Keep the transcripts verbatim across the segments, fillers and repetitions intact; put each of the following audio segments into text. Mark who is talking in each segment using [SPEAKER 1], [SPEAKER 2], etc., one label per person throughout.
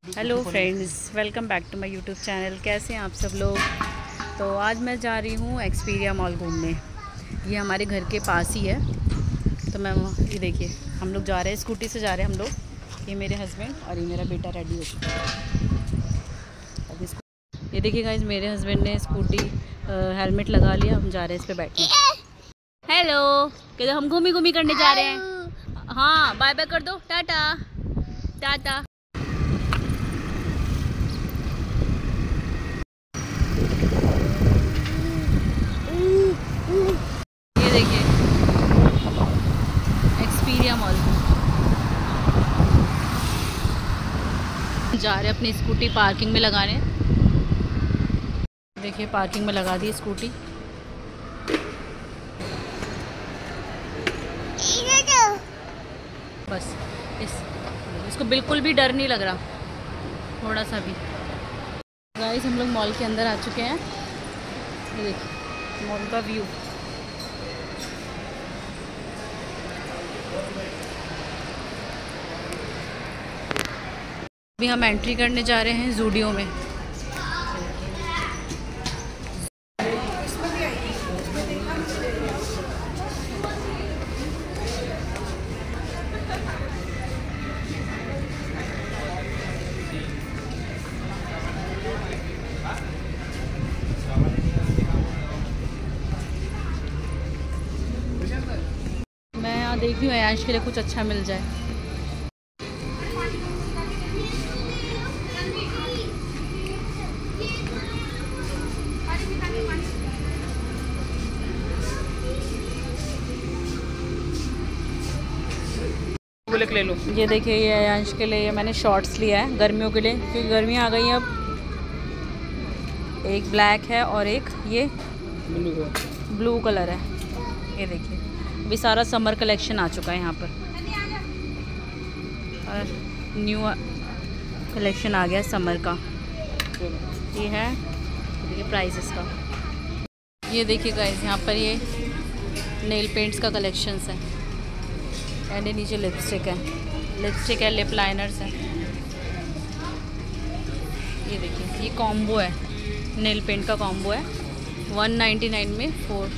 [SPEAKER 1] Hello friends, welcome back to my YouTube channel. कैसे हैं आप सब लोग। तो आज मैं जा रही हूँ एक्सपीरिया मॉल घूमने। ये हमारे घर के पास ही है। तो मैं ये देखिए, हम लोग जा रहे हैं, स्कूटी से जा रहे हैं हम लोग। ये मेरे हस्बैंड और ये मेरा बेटा रेडी हो चुका है। अब इसको ये देखिए गाइस, मेरे हस्बैंड ने स्कूटी हेलमेट लगा लिया। हम जा रहे हैं इस पर बैठने। हेलो, कहते हम घूमी घूमी करने जा रहे हैं। हाँ, बाय बाय कर दो, टाटा टाटा। ये देखिए एक्सपीरिया मॉल जा रहे अपनी स्कूटी पार्किंग में लगाने। देखिए पार्किंग में लगा दी स्कूटी। बस इस इसको बिल्कुल भी डर नहीं लग रहा, थोड़ा सा भी। गाइस, हम लोग मॉल के अंदर आ चुके हैं। ये देखिए मॉल का व्यू। अभी हम एंट्री करने जा रहे हैं ज़ूडियो में। मैं यहाँ देख रही हूँ आयांश के लिए कुछ अच्छा मिल जाए। ले लो। ये देखिए, ये आयांश के लिए मैंने शॉर्ट्स लिया है गर्मियों के लिए, क्योंकि गर्मियाँ आ गई हैं अब। एक ब्लैक है और एक ये ब्लू है, ब्लू कलर है। ये देखिए, अभी सारा समर कलेक्शन आ चुका है यहाँ पर और न्यू कलेक्शन आ गया समर का। ये है, देखिए प्राइस इसका। ये देखिए गाइस, यहाँ पर ये नेल पेंट्स का कलेक्शंस है। एंड नीचे लिपस्टिक है, लिपस्टिक है, लिप लाइनर्स है। ये देखिए, ये कॉम्बो है, नेल पेंट का कॉम्बो है। वन नाइन्टी नाइन में फोर।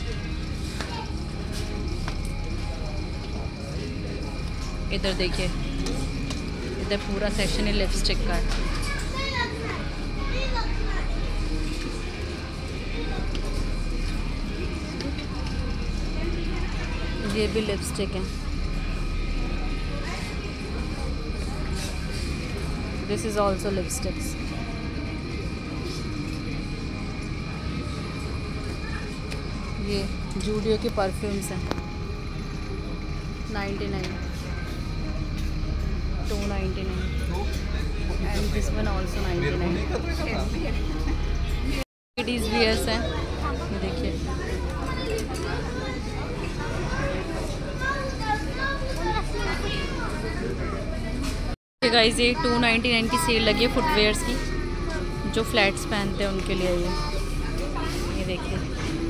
[SPEAKER 1] इधर देखिए, इधर पूरा सेक्शन है लिपस्टिक का है। ये भी लिपस्टिक है। This is also lipsticks. ये जूडियो के परफ्यूम्स हैं, ninety nine, two ninety nine, and this one also ninety nine. Ladies wears हैं, ये देखिए। गाइस, ये टू नाइन्टी नाइन की सेल लगी है फुटवेयर्स की, जो फ्लैट्स पहनते हैं उनके लिए। ये ये देखिए,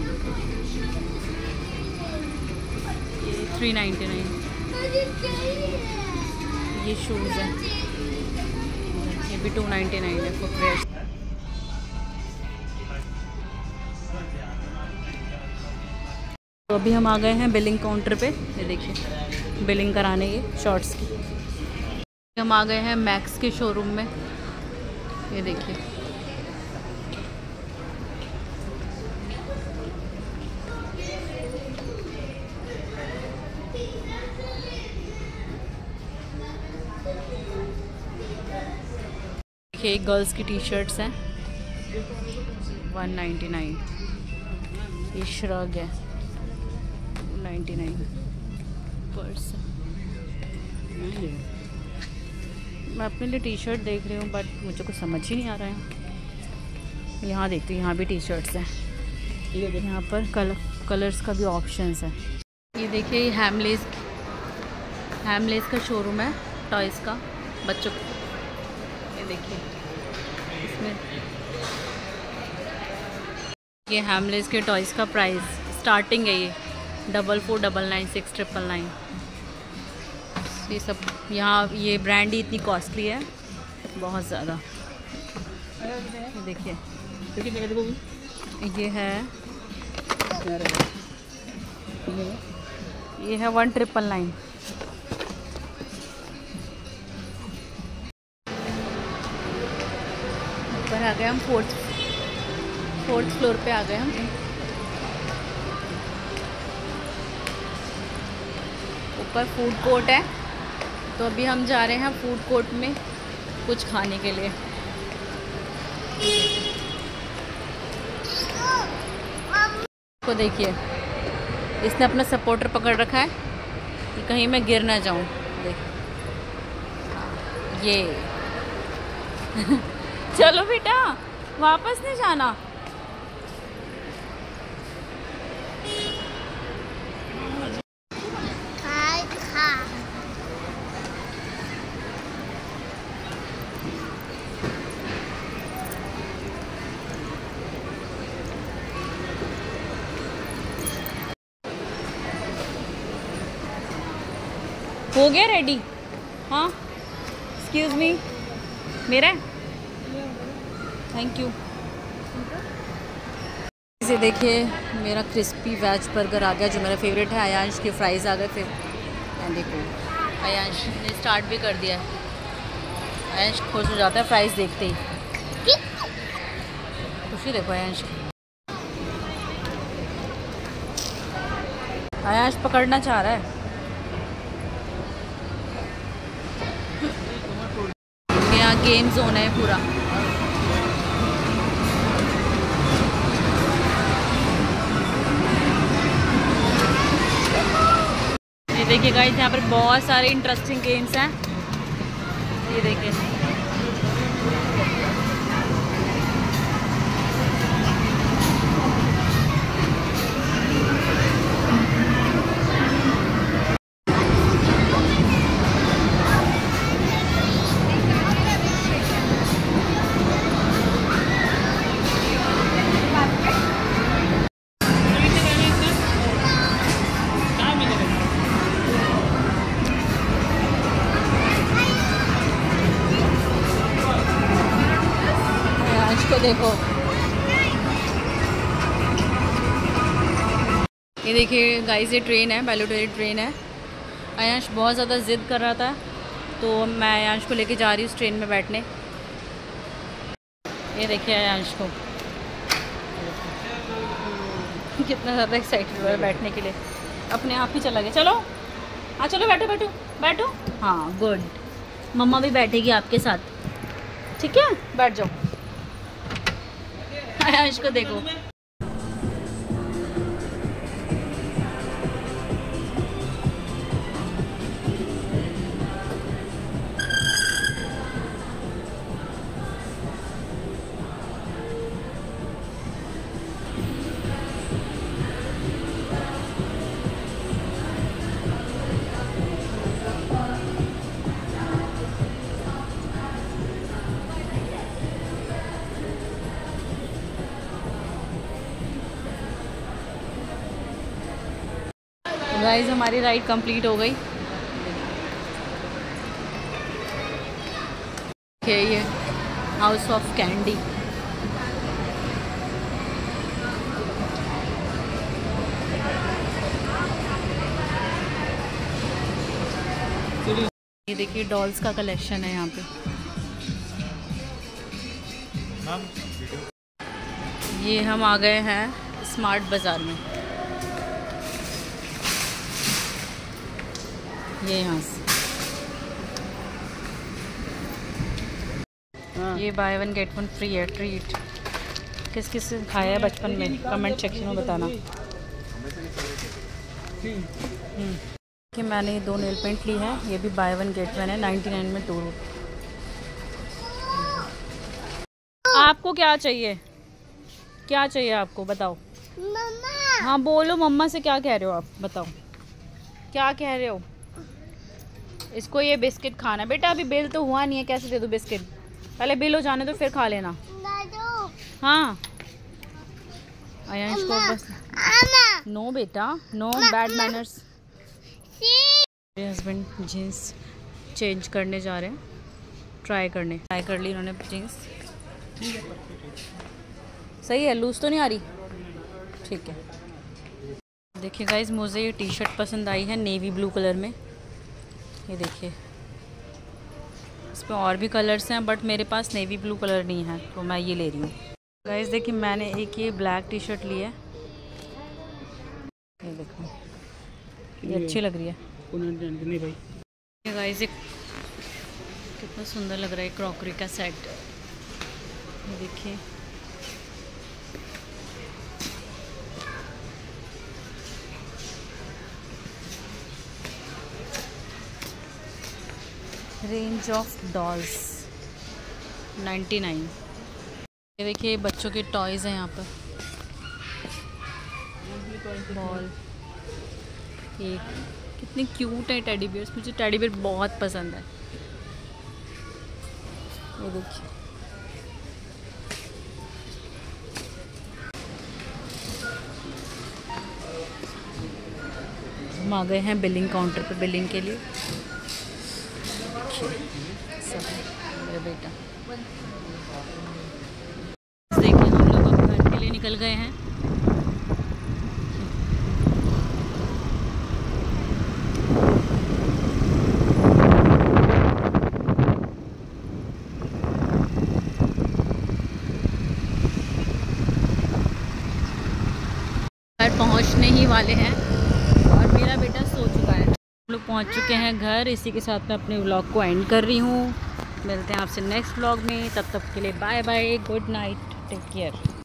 [SPEAKER 1] ये थ्री नाइन्टी नाइन। ये शूज़ हैं, ये भी टू नाइन्टी नाइन है फुटवेयर्स। तो अभी हम आ गए हैं बिलिंग काउंटर पे। ये देखिए बिलिंग कराने, ये शॉर्ट्स की। हम आ गए हैं मैक्स के शोरूम में। ये देखिए, देखिए गर्ल्स की टी शर्ट्स हैं, वन नाइन्टी नाइन। ये श्रग है, नाइन्टी नाइन। पर्स मैं अपने लिए टी शर्ट देख रही हूँ, बट मुझे कुछ समझ ही नहीं आ रहा है। यहाँ देखती हूँ, यहाँ भी टी शर्ट्स हैं। यहाँ पर कलर कलर्स का भी ऑप्शंस है। ये देखिए, ये हैमलेस हैमलेस का शोरूम है, टॉयज़ का, बच्चों को। ये देखिए, इसमें ये हैमलेस के टॉयज़ का प्राइस स्टार्टिंग है, ये double four double nine six triple nine. ये सब यहाँ, ये ब्रांड ही इतनी कॉस्टली है। बहुत ज़्यादा। देखिए ये है ये है वन ट्रिपल नाइन। ऊपर आ गए हम, फोर्थ फोर्थ फ्लोर पे आ गए हम। ऊपर फूड कोर्ट है, तो अभी हम जा रहे हैं फूड कोर्ट में कुछ खाने के लिए। तो देखिए इसने अपना सपोर्टर पकड़ रखा है कि कहीं मैं गिर ना जाऊं। देख ये चलो बेटा वापस नहीं जाना। हो गया रेडी? हाँ एक्सक्यूज़ मी, मेरा थैंक यू। इसे देखिए मेरा क्रिस्पी वेज बर्गर आ गया जो मेरा फेवरेट है। आयांश के फ्राइज़ आ गए। फिर एंड देखो आयांश ने स्टार्ट भी कर दिया है। आयांश खुश हो जाता है फ्राइज़ देखते ही। खुशी देखो आयांश की। आयांश पकड़ना चाह रहा है। यहाँ गेम जोन है पूरा। ये देखिए गाइस यहाँ पर बहुत सारे इंटरेस्टिंग गेम्स हैं। ये देखिए को देखो। ये देखिए गाइस ये ट्रेन है, बैलोटेरी ट्रेन है। आयांश बहुत ज़्यादा ज़िद कर रहा था तो मैं आयांश को लेके जा रही हूँ उस ट्रेन में बैठने। ये देखिए आयांश को कितना ज़्यादा एक्साइटेड हुआ है बैठने के लिए। अपने आप ही चला गया। चलो हाँ चलो बैठो बैठो बैठो। हाँ गुड, मम्मा भी बैठेगी आपके साथ। ठीक है बैठ जाओ। आयांश को देखो। गाइस हमारी राइड कंप्लीट हो गई। ये हाउस ऑफ कैंडी। ये देखिए डॉल्स का कलेक्शन है यहाँ पे। ये हम आ गए हैं स्मार्ट बाज़ार में। ये यहाँ से ये buy one get one free है ट्रीट। किस किस खाया है बचपन में कमेंट सेक्शन में बताना। कि मैंने ये दो नेल पेंट ली है, ये भी बाय वन गेट वन है, नाइन्टी नाइन में टू। आपको क्या चाहिए, क्या चाहिए आपको बताओ। मम्मा। हाँ बोलो मम्मा से क्या कह रहे हो आप, बताओ क्या कह रहे हो। इसको ये बिस्किट खाना बेटा, अभी बिल तो हुआ नहीं है, कैसे दे दूँ बिस्किट, पहले बिल हो जाने तो फिर खा लेना। हाँ आयांश को बस नो बेटा नो, बैड मैनर्स। मेरे हस्बैंड जीन्स चेंज करने जा रहे हैं ट्राई करने ट्राई कर ली इन्होंने जीन्स। सही है, लूज़ तो नहीं आ रही? ठीक है। देखिए गाइज, मुझे ये टी शर्ट पसंद आई है नेवी ब्लू कलर में। ये देखिए, इसमें और भी कलर्स हैं बट मेरे पास नेवी ब्लू कलर नहीं है तो मैं ये ले रही हूँ। गाइज देखिए, मैंने एक ये ब्लैक टी शर्ट ली है। ये देखो, ये अच्छी लग रही है। नहीं भाई, ये गाइज एक कितना सुंदर लग रहा है क्रॉकरी का सेट। ये देखिए, range of dolls ninety nine. ये देखिए, बच्चों के टॉयज़ हैं यहाँ पर। बॉल, एक कितने क्यूट है टेडी बियर्स। मुझे टेडी बियर बहुत पसंद है। ये देखिए, हम आ गए हैं बिलिंग काउंटर पर बिलिंग के लिए। सब मेरा बेटा, देखिए हम लोग अब घर के लिए निकल गए हैं। घर पहुंचने ही वाले हैं और मेरा बेटा सो चुका है। हम लोग पहुंच चुके हैं घर। इसी के साथ मैं अपने व्लॉग को एंड कर रही हूँ। मिलते हैं आपसे नेक्स्ट व्लॉग में, तब तक के लिए bye bye, good night, take care.